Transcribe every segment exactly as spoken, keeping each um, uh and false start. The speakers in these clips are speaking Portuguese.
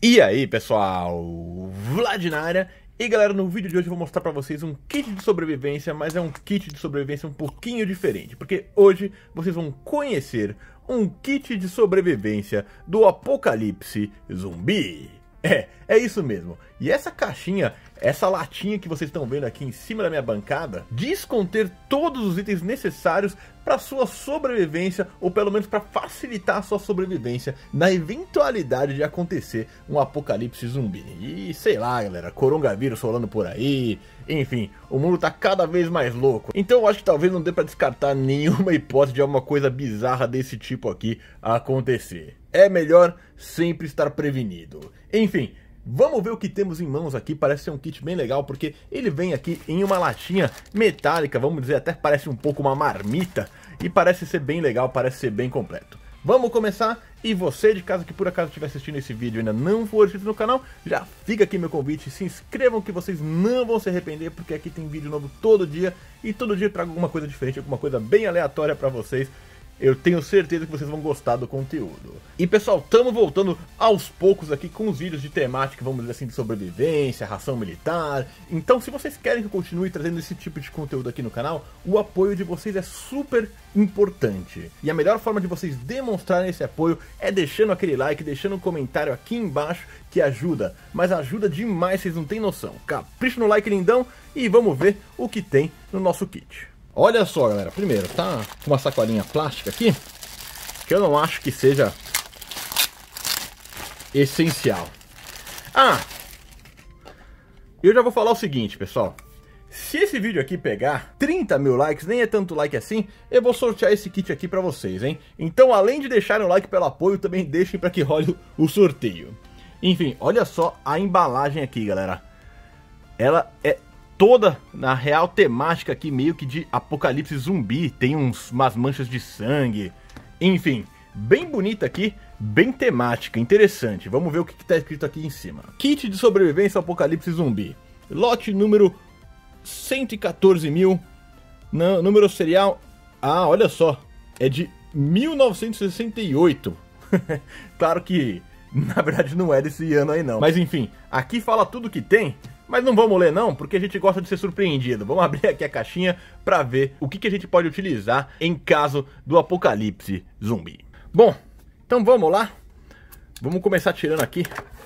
E aí pessoal, Vlad na área. E galera, no vídeo de hoje eu vou mostrar pra vocês um kit de sobrevivência, mas é um kit de sobrevivência um pouquinho diferente, porque hoje vocês vão conhecer um kit de sobrevivência do apocalipse zumbi. É, é isso mesmo. E essa caixinha, essa latinha que vocês estão vendo aqui em cima da minha bancada, diz conter todos os itens necessários para sua sobrevivência, ou pelo menos para facilitar a sua sobrevivência na eventualidade de acontecer um apocalipse zumbi. E sei lá, galera, coronavírus rolando por aí, enfim, o mundo tá cada vez mais louco. Então eu acho que talvez não dê para descartar nenhuma hipótese de alguma coisa bizarra desse tipo aqui acontecer. É melhor sempre estar prevenido. Enfim, vamos ver o que temos em mãos aqui. Parece ser um kit bem legal, porque ele vem aqui em uma latinha metálica, vamos dizer, até parece um pouco uma marmita, e parece ser bem legal, parece ser bem completo. Vamos começar, e você de casa que por acaso estiver assistindo esse vídeo e ainda não for inscrito no canal, já fica aqui meu convite, se inscrevam que vocês não vão se arrepender, porque aqui tem vídeo novo todo dia, e todo dia eu trago alguma coisa diferente, alguma coisa bem aleatória pra vocês. Eu tenho certeza que vocês vão gostar do conteúdo. E pessoal, estamos voltando aos poucos aqui com os vídeos de temática, vamos dizer assim, de sobrevivência, ração militar. Então se vocês querem que eu continue trazendo esse tipo de conteúdo aqui no canal, o apoio de vocês é super importante. E a melhor forma de vocês demonstrarem esse apoio é deixando aquele like, deixando um comentário aqui embaixo, que ajuda. Mas ajuda demais, vocês não têm noção. Capricha no like lindão e vamos ver o que tem no nosso kit. Olha só, galera, primeiro, tá com uma sacolinha plástica aqui, que eu não acho que seja essencial. Ah, eu já vou falar o seguinte, pessoal. Se esse vídeo aqui pegar trinta mil likes, nem é tanto like assim, eu vou sortear esse kit aqui pra vocês, hein? Então, além de deixarem o like pelo apoio, também deixem pra que role o sorteio. Enfim, olha só a embalagem aqui, galera. Ela é toda na real temática aqui, meio que de apocalipse zumbi, tem uns, umas manchas de sangue, enfim, bem bonita aqui, bem temática, interessante. Vamos ver o que está escrito aqui em cima. Kit de sobrevivência ao apocalipse zumbi, lote número cento e quatorze mil, número serial, ah, olha só, é de mil novecentos e sessenta e oito, claro que na verdade não é desse ano aí não, mas enfim, aqui fala tudo que tem. Mas não vamos ler não, porque a gente gosta de ser surpreendido. Vamos abrir aqui a caixinha para ver o que, que a gente pode utilizar em caso do apocalipse zumbi. Bom, então vamos lá. Vamos começar tirando aqui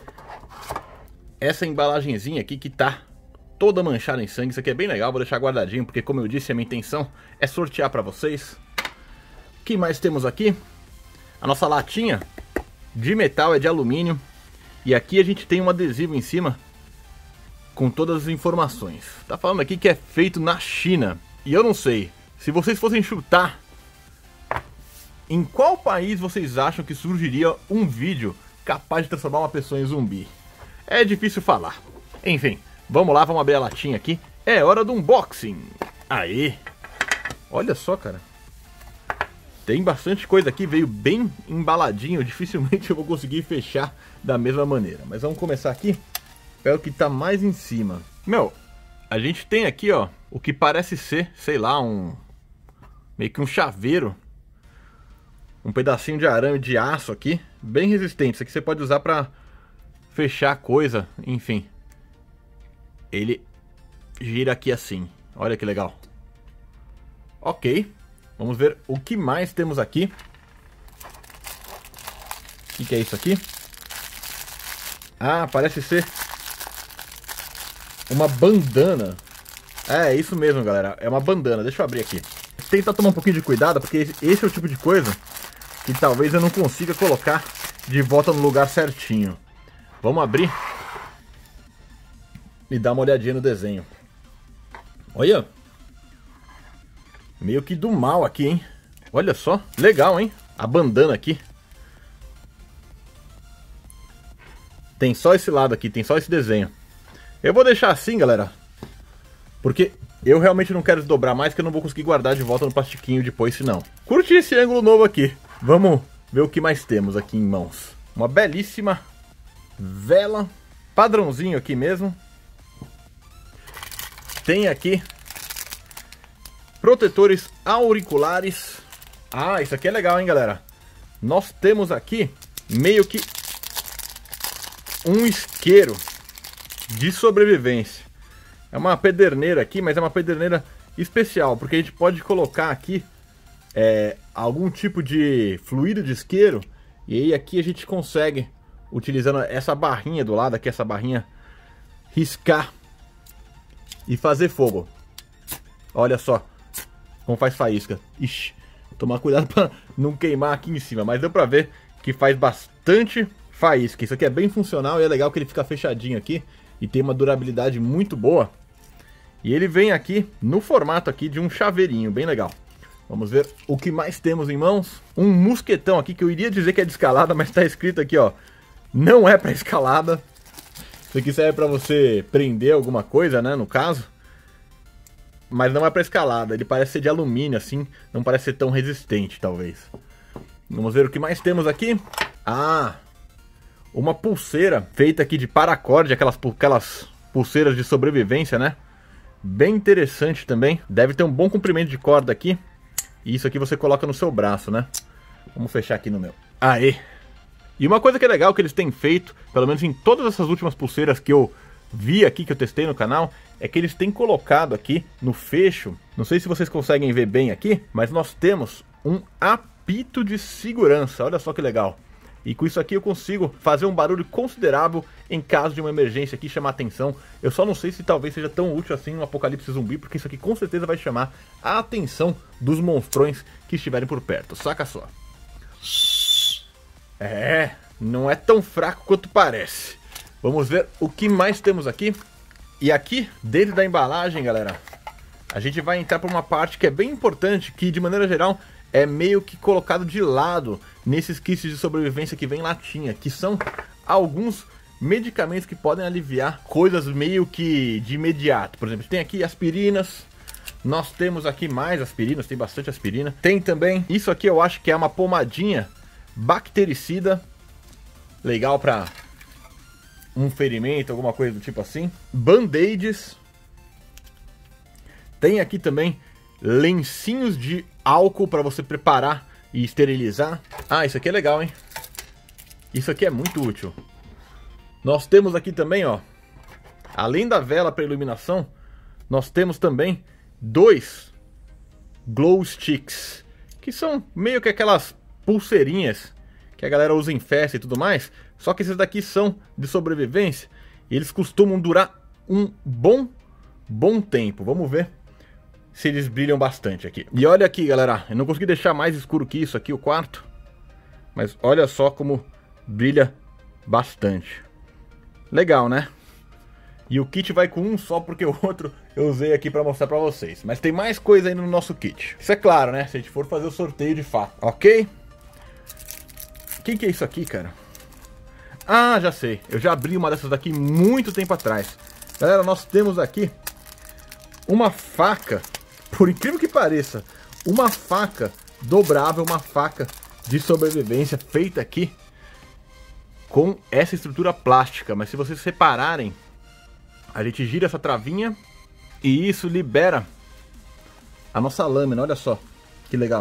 essa embalagenzinha aqui que tá toda manchada em sangue. Isso aqui é bem legal, vou deixar guardadinho, porque como eu disse, a minha intenção é sortear para vocês. O que mais temos aqui? A nossa latinha de metal é de alumínio. E aqui a gente tem um adesivo em cima com todas as informações. Tá falando aqui que é feito na China. E eu não sei, se vocês fossem chutar, em qual país vocês acham que surgiria um vídeo capaz de transformar uma pessoa em zumbi? É difícil falar. Enfim, vamos lá, vamos abrir a latinha aqui. É hora do unboxing. Aí, olha só, cara. Tem bastante coisa aqui, veio bem embaladinho. Dificilmente eu vou conseguir fechar da mesma maneira. Mas vamos começar aqui. É o que tá mais em cima. Meu, a gente tem aqui, ó, o que parece ser, sei lá, um... meio que um chaveiro. Um pedacinho de arame de aço aqui, bem resistente. Isso aqui você pode usar pra fechar coisa, enfim. Ele gira aqui assim. Olha que legal. Ok. Vamos ver o que mais temos aqui. O que, que é isso aqui? Ah, parece ser uma bandana. É, é isso mesmo, galera. É uma bandana. Deixa eu abrir aqui. Tentar tomar um pouquinho de cuidado, porque esse é o tipo de coisa que talvez eu não consiga colocar de volta no lugar certinho. Vamos abrir e dar uma olhadinha no desenho. Olha. Meio que do mal aqui, hein? Olha só. Legal, hein? A bandana aqui. Tem só esse lado aqui, tem só esse desenho. Eu vou deixar assim, galera, porque eu realmente não quero desdobrar mais, que eu não vou conseguir guardar de volta no plastiquinho depois, senão. Curti esse ângulo novo aqui. Vamos ver o que mais temos aqui em mãos. Uma belíssima vela, padrãozinho aqui mesmo. Tem aqui protetores auriculares. Ah, isso aqui é legal, hein, galera? Nós temos aqui meio que um isqueiro de sobrevivência. É uma pederneira aqui, mas é uma pederneira especial, porque a gente pode colocar aqui é, algum tipo de fluido de isqueiro, e aí aqui a gente consegue, utilizando essa barrinha do lado aqui, essa barrinha, riscar e fazer fogo. Olha só como faz faísca. Ixi, tomar cuidado para não queimar aqui em cima, mas deu pra ver que faz bastante faísca. Isso aqui é bem funcional e é legal que ele fica fechadinho aqui e tem uma durabilidade muito boa. E ele vem aqui no formato aqui de um chaveirinho, bem legal. Vamos ver o que mais temos em mãos. Um mosquetão aqui, que eu iria dizer que é de escalada, mas tá escrito aqui, ó, não é pra escalada. Isso aqui serve pra você prender alguma coisa, né, no caso. Mas não é pra escalada, ele parece ser de alumínio, assim, não parece ser tão resistente, talvez. Vamos ver o que mais temos aqui. Ah, uma pulseira feita aqui de paracorde, aquelas, aquelas pulseiras de sobrevivência, né? Bem interessante também. Deve ter um bom comprimento de corda aqui. E isso aqui você coloca no seu braço, né? Vamos fechar aqui no meu. Aê! E uma coisa que é legal que eles têm feito, pelo menos em todas essas últimas pulseiras que eu vi aqui, que eu testei no canal, é que eles têm colocado aqui no fecho, não sei se vocês conseguem ver bem aqui, mas nós temos um apito de segurança. Olha só que legal. E com isso aqui eu consigo fazer um barulho considerável em caso de uma emergência aqui, chamar atenção. Eu só não sei se talvez seja tão útil assim no apocalipse zumbi, porque isso aqui com certeza vai chamar a atenção dos monstrões que estiverem por perto. Saca só. É, não é tão fraco quanto parece. Vamos ver o que mais temos aqui. E aqui, dentro da embalagem, galera, a gente vai entrar para uma parte que é bem importante, que de maneira geral é meio que colocado de lado nesses kits de sobrevivência que vem em latinha, que são alguns medicamentos que podem aliviar coisas meio que de imediato. Por exemplo, tem aqui aspirinas, nós temos aqui mais aspirinas, tem bastante aspirina. Tem também, isso aqui eu acho que é uma pomadinha bactericida, legal para um ferimento, alguma coisa do tipo assim. Band-aids. Tem aqui também lencinhos de álcool para você preparar e esterilizar. Ah, isso aqui é legal, hein? Isso aqui é muito útil. Nós temos aqui também, ó, além da vela para iluminação, nós temos também dois glow sticks, que são meio que aquelas pulseirinhas que a galera usa em festa e tudo mais, só que esses daqui são de sobrevivência e eles costumam durar um bom, bom tempo. Vamos ver se eles brilham bastante aqui. E olha aqui, galera, eu não consegui deixar mais escuro que isso aqui o quarto, mas olha só como brilha bastante. Legal, né? E o kit vai com um só, porque o outro eu usei aqui pra mostrar pra vocês. Mas tem mais coisa ainda no nosso kit. Isso é claro, né? Se a gente for fazer o sorteio de fato, ok? O que, que é isso aqui, cara? Ah, já sei. Eu já abri uma dessas daqui muito tempo atrás. Galera, nós temos aqui uma faca, por incrível que pareça, uma faca dobrável, uma faca de sobrevivência feita aqui com essa estrutura plástica. Mas se vocês separarem, a gente gira essa travinha e isso libera a nossa lâmina. Olha só que legal.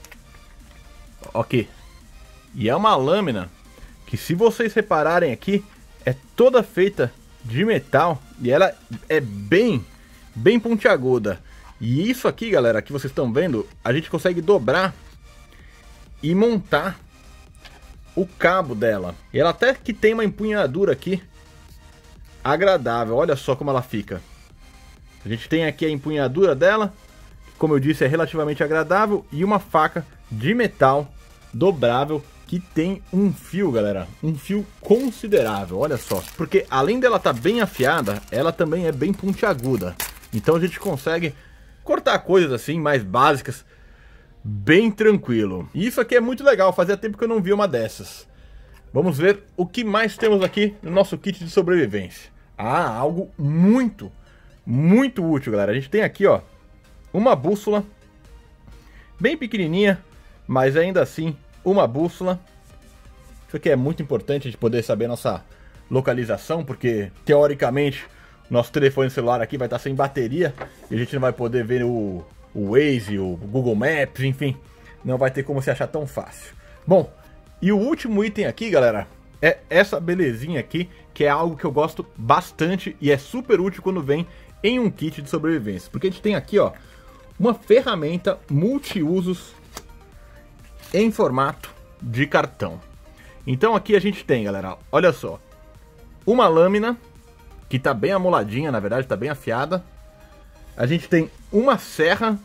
Ok. E é uma lâmina que, se vocês repararem aqui, é toda feita de metal e ela é bem, bem pontiaguda. E isso aqui, galera, que vocês estão vendo, a gente consegue dobrar e montar o cabo dela. E ela até que tem uma empunhadura aqui agradável. Olha só como ela fica. A gente tem aqui a empunhadura dela, que, como eu disse, é relativamente agradável, e uma faca de metal dobrável que tem um fio, galera, um fio considerável. Olha só, porque além dela estar bem afiada, ela também é bem pontiaguda. Então a gente consegue cortar coisas assim mais básicas bem tranquilo. E isso aqui é muito legal, fazia tempo que eu não via uma dessas. Vamos ver o que mais temos aqui no nosso kit de sobrevivência. Ah, algo muito, muito útil, galera. A gente tem aqui, ó, uma bússola bem pequenininha, mas ainda assim uma bússola. Isso aqui é muito importante, a gente poder saber a nossa localização, porque teoricamente nosso telefone celular aqui vai estar sem bateria e a gente não vai poder ver o, o Waze, o Google Maps, enfim, não vai ter como se achar tão fácil. Bom, e o último item aqui, galera, é essa belezinha aqui, que é algo que eu gosto bastante e é super útil quando vem em um kit de sobrevivência. Porque a gente tem aqui, ó, uma ferramenta multiusos em formato de cartão. Então aqui a gente tem, galera, olha só, uma lâmina que tá bem amoladinha, na verdade tá bem afiada. A gente tem uma serra.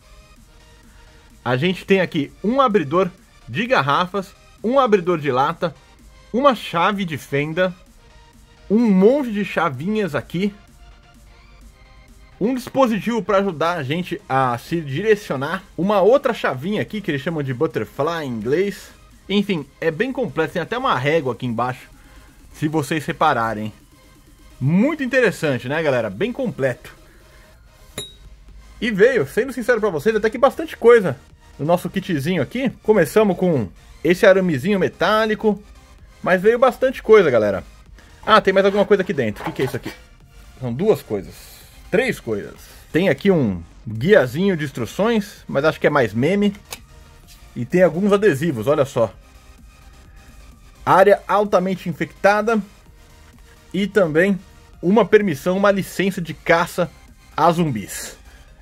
A gente tem aqui um abridor de garrafas, um abridor de lata, uma chave de fenda, um monte de chavinhas aqui, um dispositivo para ajudar a gente a se direcionar, uma outra chavinha aqui que eles chamam de butterfly em inglês. Enfim, é bem completo, tem até uma régua aqui embaixo, se vocês repararem. Muito interessante, né, galera? Bem completo. E veio, sendo sincero para vocês, até que bastante coisa no nosso kitzinho aqui. Começamos com esse aramezinho metálico, mas veio bastante coisa, galera. Ah, tem mais alguma coisa aqui dentro. O que que é isso aqui? São duas coisas. Três coisas. Tem aqui um guiazinho de instruções, mas acho que é mais meme. E tem alguns adesivos, olha só. Área altamente infectada. E também uma permissão, uma licença de caça a zumbis.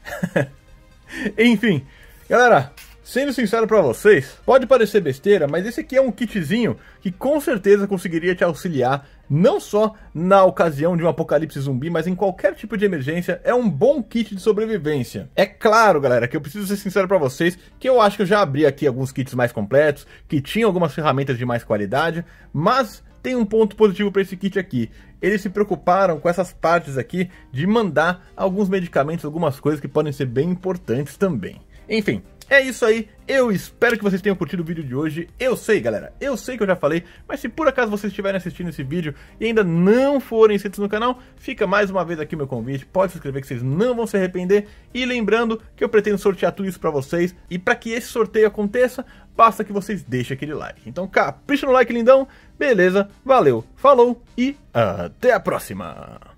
Enfim, galera, sendo sincero pra vocês, pode parecer besteira, mas esse aqui é um kitzinho que com certeza conseguiria te auxiliar, não só na ocasião de um apocalipse zumbi, mas em qualquer tipo de emergência. É um bom kit de sobrevivência. É claro, galera, que eu preciso ser sincero pra vocês, que eu acho que eu já abri aqui alguns kits mais completos, que tinham algumas ferramentas de mais qualidade, mas tem um ponto positivo para esse kit aqui. Eles se preocuparam com essas partes aqui de mandar alguns medicamentos, algumas coisas que podem ser bem importantes também. Enfim, é isso aí. Eu espero que vocês tenham curtido o vídeo de hoje. Eu sei, galera, eu sei que eu já falei, mas se por acaso vocês estiverem assistindo esse vídeo e ainda não forem inscritos no canal, fica mais uma vez aqui o meu convite. Pode se inscrever que vocês não vão se arrepender. E lembrando que eu pretendo sortear tudo isso pra vocês. E para que esse sorteio aconteça, basta que vocês deixem aquele like. Então capricha no like, lindão. Beleza, valeu, falou e até a próxima!